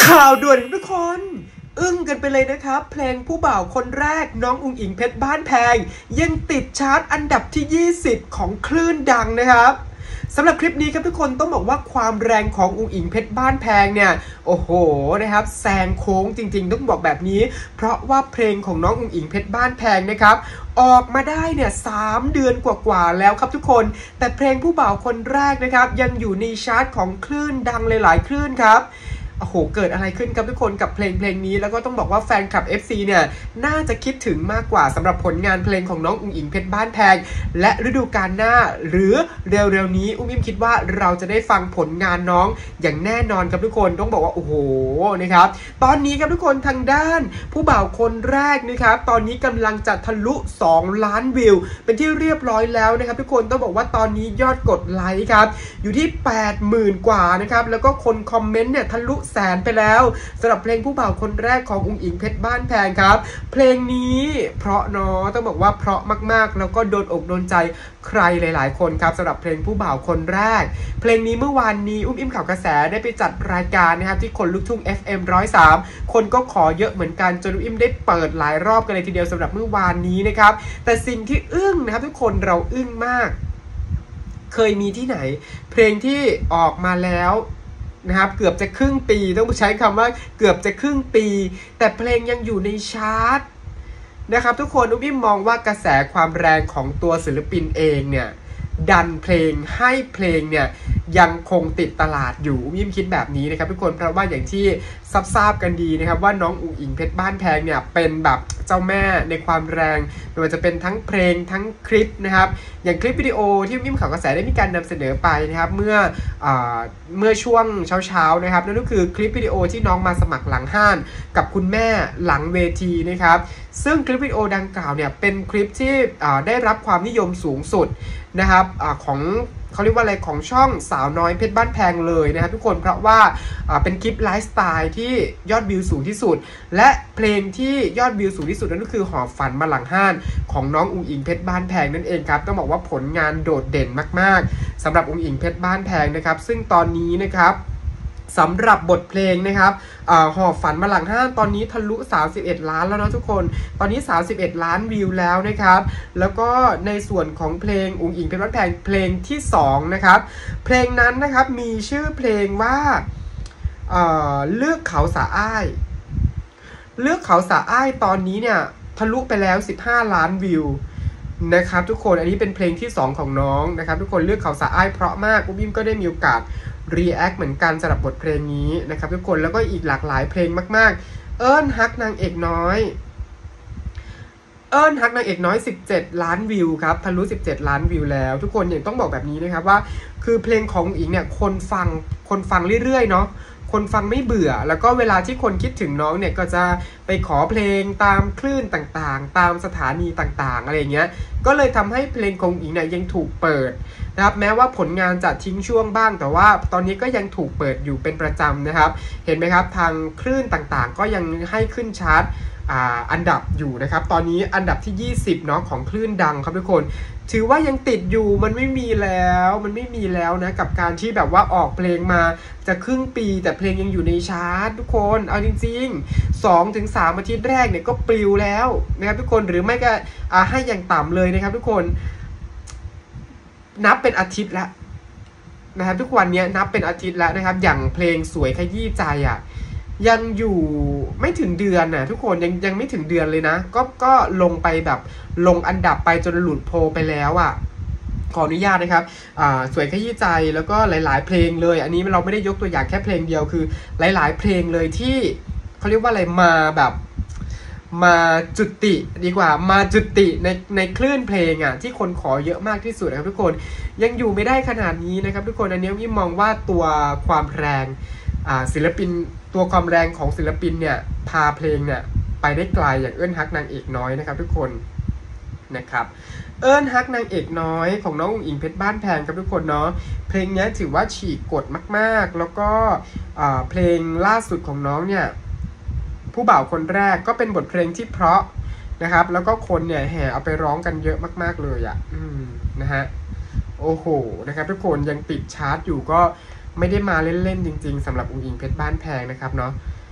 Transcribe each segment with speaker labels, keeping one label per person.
Speaker 1: ข่าวด่วนทุกคนอึ้งกันไปเลยนะครับเพลงผู้บ่าวคนแรกน้องอุ๋งอิ๋งเพชรบ้านแพงยังติดชาร์ตอันดับที่20ของคลื่นดังนะครับสำหรับคลิปนี้ครับทุกคนต้องบอกว่าความแรงของอุ๋งอิ๋งเพชรบ้านแพงเนี่ยโอ้โหนะครับแซงโค้งจริงๆต้องบอกแบบนี้เพราะว่าเพลงของน้องอุ๋งอิ๋งเพชรบ้านแพงนะครับออกมาได้เนี่ย3 เดือนกว่าๆแล้วครับทุกคนแต่เพลงผู้บ่าวคนแรกนะครับยังอยู่ในชาร์ตของคลื่นดังหลายๆคลื่นครับโอ้โหเกิดอะไรขึ้นครับทุกคนกับเพลงนี้แล้วก็ต้องบอกว่าแฟนคลับ FC เนี่ยน่าจะคิดถึงมากกว่าสำหรับผลงานเพลงของน้องอุ๋งอิ๋งเพชรบ้านแพงและฤดูกาลหน้าหรือเร็วๆนี้อุ้มอิมคิดว่าเราจะได้ฟังผลงานน้องอย่างแน่นอนครับทุกคนต้องบอกว่าโอ้โหนะครับตอนนี้ครับทุกคนทางด้านผู้บ่าวคนแรกนะครับตอนนี้กำลังจะทะลุ2 ล้านวิวเป็นที่เรียบร้อยแล้วนะครับทุกคนต้องบอกว่าตอนนี้ยอดกดไลค์ครับอยู่ที่ 80,000 กว่านะครับแล้วก็คนคอมเมนต์เนี่ยทะลุแสนไปแล้วสำหรับเพลงผู้บ่าวคนแรกของอุ๋งอิ๋งเพชรบ้านแพงครับเพลงนี้เพราะเนาะต้องบอกว่าเพราะมากๆแล้วก็โดนอกโดนใจใครหลายๆคนครับสำหรับเพลงผู้บ่าวคนแรกเพลงนี้เมื่อวานนี้อุ้มอิมข่าวกระแสได้ไปจัดรายการนะครับที่คนลูกทุ่ง FM 103คนก็ขอเยอะเหมือนกันจนอุ้มอิมได้เปิดหลายรอบกันเลยทีเดียวสำหรับเมื่อวานนี้นะครับแต่สิ่งที่อึ้งนะครับทุกคนเราอึ้งมากเคยมีที่ไหนเพลงที่ออกมาแล้วนะครับเกือบจะครึ่งปีต้องใช้คำว่าเกือบจะครึ่งปีแต่เพลงยังอยู่ในชาร์ตนะครับทุกคนอุ้มมองว่ากระแสความแรงของตัวศิลปินเองเนี่ยดันเพลงให้เพลงเนี่ยยังคงติดตลาดอยู่อุ้มคิดแบบนี้นะครับทุกคนเพราะว่าอย่างที่ทราบกันดีนะครับว่าน้องอุ๋งอิ๋งเพชรบ้านแพงเนี่ยเป็นแบบเจ้าแม่ในความแรงไม่ว่าจะเป็นทั้งเพลงทั้งคลิปนะครับอย่างคลิปวิดีโอที่อุ้มข่าวกระแสได้มีการนำเสนอไปนะครับเมื่อช่วงเช้านะครับนั่นก็คือคลิปวิดีโอที่น้องมาสมัครหลังห้านกับคุณแม่หลังเวทีนะครับซึ่งคลิปวิดีโอดังกล่าวเนี่ยเป็นคลิปที่ได้รับความนิยมสูงสุดนะครับของเขาเรียกว่าอะไรของช่องสาวน้อยเพชรบ้านแพงเลยนะครับทุกคนเพราะว่าเป็นคลิปไลฟ์สไตล์ที่ยอดวิวสูงที่สุดและเพลงที่ยอดวิวสูงที่สุดนั่นก็คือหอบฝันมาหลังห้านของน้องอุ๋งอิ๋งเพชรบ้านแพงนั่นเองครับต้องบอกว่าผลงานโดดเด่นมากๆสำหรับอุ๋งอิ๋งเพชรบ้านแพงนะครับซึ่งตอนนี้นะครับสำหรับบทเพลงนะครับหอบฝันมาหลังห้างตอนนี้ทะลุ31 ล้านแล้วนะทุกคนตอนนี้31 ล้านวิวแล้วนะครับแล้วก็ในส่วนของเพลงอุ๋งอิ๋งเพชรบ้านแพงเพลงที่2นะครับเพลงนั้นนะครับมีชื่อเพลงว่าเลือกเขาสะอ้ายเลือกเขาสะอ้ายตอนนี้เนี่ยทะลุไปแล้ว15 ล้านวิวนะครับทุกคนอันนี้เป็นเพลงที่2ของน้องนะครับทุกคนเลือกเขาสะอ้ายเพราะมากอุ้มอิมก็ได้มีโอกาสreact เหมือนกันสำหรับบทเพลงนี้นะครับทุกคนแล้วก็อีกหลากหลายเพลงมากๆเอิ้นฮักนางเอกน้อยเอิ้นฮักนางเอกน้อย17 ล้านวิวครับทะลุ17 ล้านวิวแล้วทุกคนอย่างต้องบอกแบบนี้นะครับว่าคือเพลงของอิงเนี่ยคนฟังเรื่อยๆเนาะคนฟังไม่เบื่อแล้วก็เวลาที่คนคิดถึงน้องเนี่ยก็จะไปขอเพลงตามคลื่นต่างๆตามสถานีต่างๆอะไรเงี้ยก็เลยทำให้เพลงของอิงเนี่ยยังถูกเปิดนะครับแม้ว่าผลงานจะทิ้งช่วงบ้างแต่ว่าตอนนี้ก็ยังถูกเปิดอยู่เป็นประจำนะครับเห็นไหมครับทางคลื่นต่างๆก็ยังให้ขึ้นชาร์ตอันดับอยู่นะครับตอนนี้อันดับที่20เนาะของคลื่นดังครับทุกคนถือว่ายังติดอยู่มันไม่มีแล้วนะกับการที่แบบว่าออกเพลงมาจะครึ่งปีแต่เพลงยังอยู่ในชาร์ตทุกคนเอาจริงๆ2-3 อาทิตย์แรกเนี่ยก็ปลิวแล้วนะครับทุกคนหรือไม่ก็ให้อย่างต่ำเลยนะครับทุกคนนับเป็นอาทิตย์แล้วนะครับทุกวันนี้นับเป็นอาทิตย์แล้วนะครับอย่างเพลงสวยขยี้ใจยังอยู่ไม่ถึงเดือนทุกคนยังไม่ถึงเดือนเลยนะก็ลงไปแบบลงอันดับไปจนหลุดโพลไปแล้วขออนุญาตนะครับสวยขยี้ใจแล้วก็หลายๆเพลงเลยอันนี้เราไม่ได้ยกตัวอย่างแค่เพลงเดียวคือหลายๆเพลงเลยที่เขาเรียกว่าอะไรมาจุติดีกว่ามาจุติในคลื่นเพลงที่คนขอเยอะมากที่สุดนะครับทุกคนยังอยู่ไม่ได้ขนาดนี้นะครับทุกคนอันนี้วิมมองว่าตัวความแรงศิลปินตัวความแรงของศิลปินเนี่ยพาเพลงเนี่ยไปได้ไกลอย่างเอิ้นฮักนางเอกน้อยนะครับทุกคนนะครับเอิ้นฮักนางเอกน้อยของน้องอุ๋งอิ๋งเพชรบ้านแพงครับทุกคนเนาะเพลงนี้ถือว่าฉีกกฎมากๆแล้วก็เพลงล่าสุดของน้องเนี่ยผู้บ่าวคนแรกก็เป็นบทเพลงที่เพราะนะครับแล้วก็คนเนี่ยแห่เอาไปร้องกันเยอะมากๆเลยนะฮะโอ้โหนะครับทุกคนยังติดชาร์ตอยู่ก็ไม่ได้มาเล่นๆจริงๆสำหรับอุ๋งอิ๋งเพชรบ้านแพงนะครับเนาะ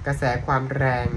Speaker 1: กระแสความแรง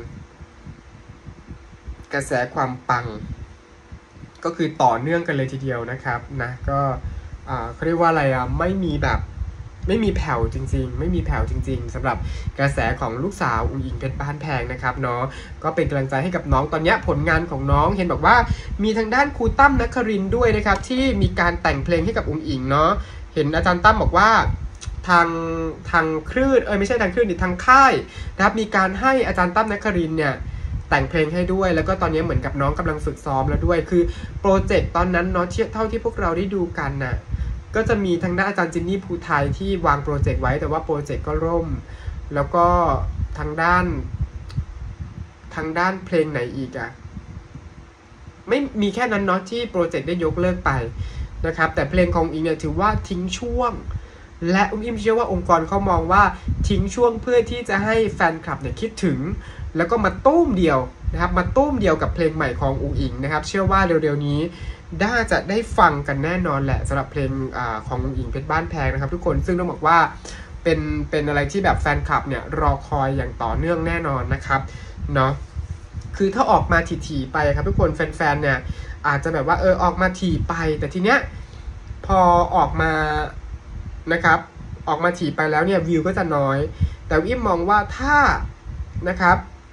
Speaker 1: กระแสความปังก็คือต่อเนื่องกันเลยทีเดียวนะครับนะก็เขาเรียกว่าอะไรไม่มีแผ่วจริงๆไม่มีแผ่วจริงๆสำหรับกระแสของลูกสาวอุ๋งอิงเพชรบ้านแพงนะครับเนาะก็เป็นกำลังใจให้กับน้องตอนนี้ผลงานของน้องเห็นบอกว่ามีทางด้านครูตั้มนครินทร์ด้วยนะครับที่มีการแต่งเพลงให้กับอุ๋งอิงเนาะเห็นอาจารย์ตั้มบอกว่าทางคลื่นไม่ใช่ทางคลื่นนี่ทางค่ายนะครับมีการให้อาจารย์ตั้มนครินทร์เนี่ยแต่งเพลงให้ด้วยแล้วก็ตอนนี้เหมือนกับน้องกำลังฝึกซ้อมแล้วด้วยคือโปรเจกต์ตอนนั้นเนาะเท่าที่พวกเราได้ดูกันน่ะก็จะมีทางด้านอาจารย์จินนี่ภูไทยที่วางโปรเจกต์ไว้แต่ว่าโปรเจกต์ก็ล่มแล้วก็ทางด้านเพลงไหนอีกไม่มีแค่นั้นเนาะที่โปรเจกต์ได้ยกเลิกไปนะครับแต่เพลงของอิงเนี่ยถือว่าทิ้งช่วงและอุ้มอิมเชื่อว่าองค์กรเขามองว่าทิ้งช่วงเพื่อที่จะให้แฟนคลับเนี่ยคิดถึงแล้วก็มาตุ้มเดียวนะครับมาตุ้มเดียวกับเพลงใหม่ของอุ๋งอิงนะครับเชื่อว่าเร็วๆนี้น่าจะได้ฟังกันแน่นอนแหละสำหรับเพลงของอุ๋งอิงเพชรบ้านแพงนะครับทุกคนซึ่งต้องบอกว่าเป็นอะไรที่แบบแฟนคลับเนี่ยรอคอยอย่างต่อเนื่องแน่นอนนะครับเนาะคือถ้าออกมาถี่ๆไปครับทุกคนแฟนๆเนี่ยอาจจะแบบว่าออกมาถี่ไปแต่ทีเนี้ยพอออกมานะครับออกมาถี่ไปแล้วเนี่ยวิวก็จะน้อยแต่อิมมองว่าถ้านะครับ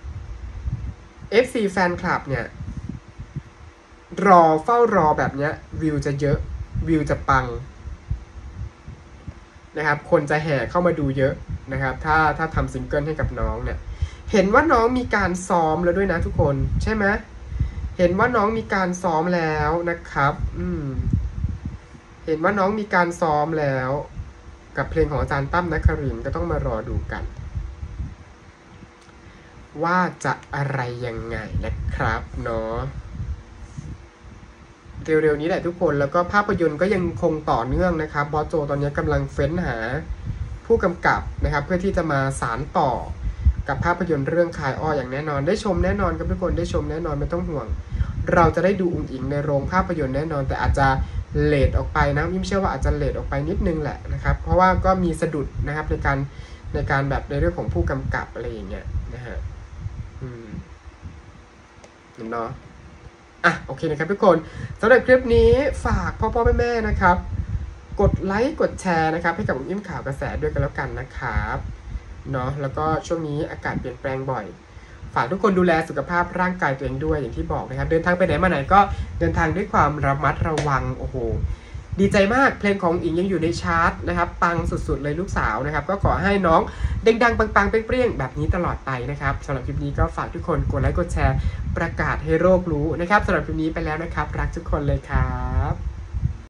Speaker 1: FC แฟนคลับเนี่ยเฝ้ารอแบบเนี้ยวิวจะเยอะวิวจะปังนะครับคนจะแห่เข้ามาดูเยอะนะครับถ้าทำซิงเกิลให้กับน้องเนี่ยเห็นว่าน้องมีการซ้อมแล้วด้วยนะทุกคนใช่ไหมเห็นว่าน้องมีการซ้อมแล้วนะครับเห็นว่าน้องมีการซ้อมแล้วกับเพลงของอาจารย์ตั้มนครินทร์ก็ต้องมารอดูกันว่าจะอะไรยังไงนะครับเนาะเร็วๆนี้แหละทุกคนแล้วก็ภาพยนตร์ก็ยังคงต่อเนื่องนะครับบอสโจตอนนี้กำลังเฟ้นหาผู้กำกับนะครับเพื่อที่จะมาสานต่อกับภาพยนตร์เรื่องคายอ้ออย่างแน่นอนได้ชมแน่นอนครับทุกคนได้ชมแน่นอนไม่ต้องห่วงเราจะได้ดูอุ๋งอิงในโรงภาพยนตร์แน่นอนแต่อาจจะเลทออกไปนะยิ่งเชื่อว่าอาจจะเลทออกไปนิดนึงแหละนะครับเพราะว่าก็มีสะดุดนะครับในการแบบในเรื่องของผู้กำกับอะไรอย่างเงี้ยนะฮะเนาะโอเคนะครับทุกคนสำหรับคลิปนี้ฝากพ่อแม่นะครับกดไลค์กดแชร์นะครับให้กับอุ้มอิ่มข่าวกระแสด้วยกันแล้วกันนะครับเนาะแล้วก็ช่วงนี้อากาศเปลี่ยนแปลงบ่อยฝากทุกคนดูแลสุขภาพร่างกายตัวเองด้วยอย่างที่บอกนะครับเดินทางไปไหนมาไหนก็เดินทางด้วยความระมัดระวังโอ้โหดีใจมากเพลงของอิงยังอยู่ในชาร์ตนะครับปังสุดๆเลยลูกสาวนะครับก็ขอให้น้องดังๆปังๆเปรี้ยงๆแบบนี้ตลอดไปนะครับสำหรับคลิปนี้ก็ฝากทุกคนกดไลค์กดแชร์ประกาศให้โลกรู้นะครับสำหรับคลิปนี้ไปแล้วนะครับรักทุกคนเลยครับ